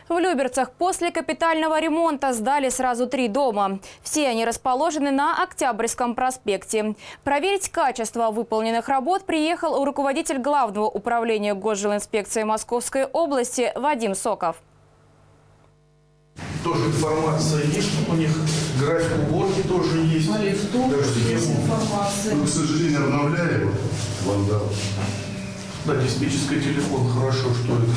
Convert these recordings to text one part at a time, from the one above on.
В Люберцах после капитального ремонта сдали сразу 3 дома. Все они расположены на Октябрьском проспекте. Проверить качество выполненных работ приехал руководитель Главного управления Госжилинспекции Московской области Вадим Соков. Тоже информация есть, у них график уборки тоже есть. По лифту информация. Мы, к сожалению, обновляли вандал. Да, диспетчерский телефон, хорошо, что это.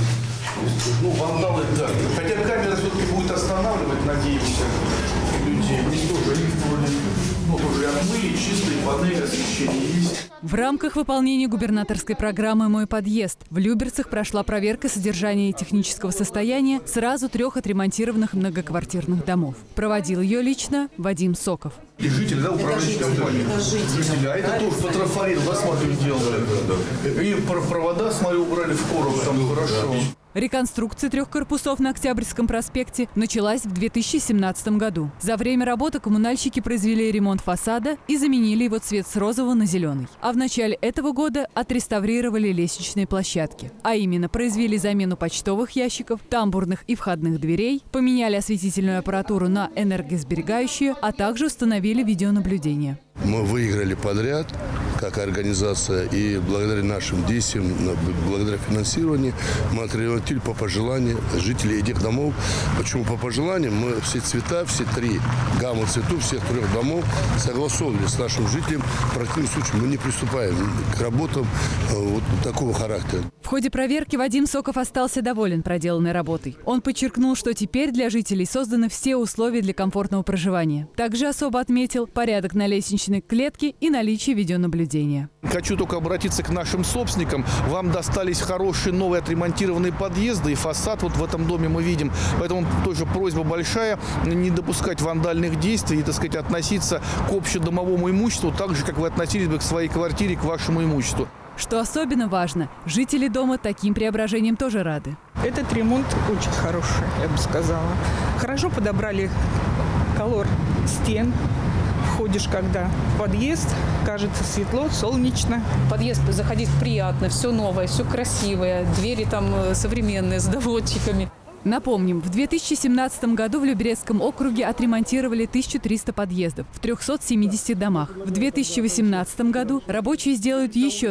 Ну, вандалы, да. Хотя камера все-таки будет останавливать, надеемся, людей. Здесь тоже лифт вроде, тоже отмыли, чистые панели освещения есть. В рамках выполнения губернаторской программы «Мой подъезд» в Люберцах прошла проверка содержания и технического состояния сразу 3 отремонтированных многоквартирных домов. Проводил ее лично Вадим Соков. И жители, да, управляющей компании. Жители. А это тоже по трафарету, да, смотрю, делали. И провода, смотрю, убрали в короб, там хорошо. Реконструкция 3 корпусов на Октябрьском проспекте началась в 2017 году. За время работы коммунальщики произвели ремонт фасада и заменили его цвет с розового на зеленый. А в начале этого года отреставрировали лестничные площадки. А именно, произвели замену почтовых ящиков, тамбурных и входных дверей, поменяли осветительную аппаратуру на энергосберегающую, а также установили видеонаблюдение. Мы выиграли подряд как организация, и благодаря нашим действиям, благодаря финансированию, мы отремонтировали по пожеланию жителей этих домов. Почему по пожеланию? Мы все цвета, все 3 гаммы цветов всех 3 домов согласовывали с нашим жителем. В противном случае мы не приступаем к работам вот такого характера. В ходе проверки Вадим Соков остался доволен проделанной работой. Он подчеркнул, что теперь для жителей созданы все условия для комфортного проживания. Также особо отметил порядок на лестничной клетке и наличие видеонаблюдения. Хочу только обратиться к нашим собственникам. Вам достались хорошие новые отремонтированные подъезды и фасад вот в этом доме мы видим. Поэтому тоже просьба большая не допускать вандальных действий и, так сказать, относиться к общедомовому имуществу так же, как вы относились бы к своей квартире, к вашему имуществу. Что особенно важно, жители дома таким преображениям тоже рады. Этот ремонт очень хороший, я бы сказала. Хорошо подобрали колор стен. Входишь, когда в подъезд, кажется светло, солнечно. В подъезд заходить приятно, все новое, все красивое, двери там современные, с доводчиками. Напомним, в 2017 году в Люберецком округе отремонтировали 1300 подъездов в 370 домах. В 2018 году рабочие сделают еще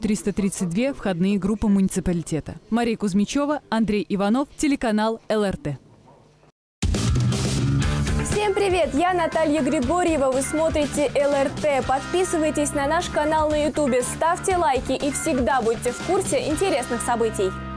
1332 входные группы муниципалитета. Мария Кузьмичева, Андрей Иванов, телеканал ЛРТ. Всем привет! Я Наталья Григорьева. Вы смотрите ЛРТ. Подписывайтесь на наш канал на YouTube, ставьте лайки и всегда будьте в курсе интересных событий.